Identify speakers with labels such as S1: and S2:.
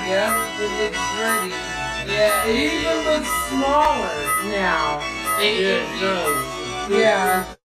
S1: Yep, it looks pretty. Yeah, it even looks smaller now.
S2: It does.
S1: Yeah.